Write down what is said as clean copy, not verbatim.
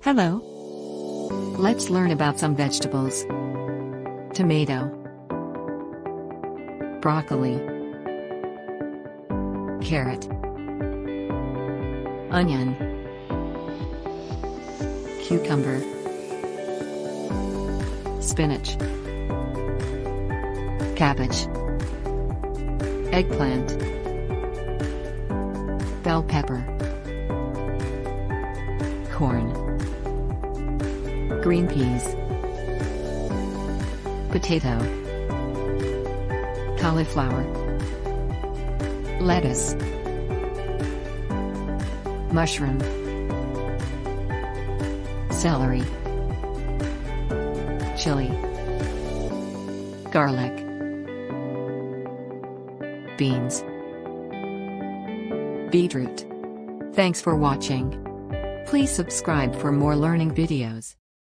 Hello. Let's learn about some vegetables. Tomato, broccoli, carrot, onion, cucumber, spinach, cabbage, eggplant, bell pepper, corn, green peas, potato, cauliflower, lettuce, mushroom, celery, chili, garlic, beans, beetroot. Thanks for watching. Please subscribe for more learning videos.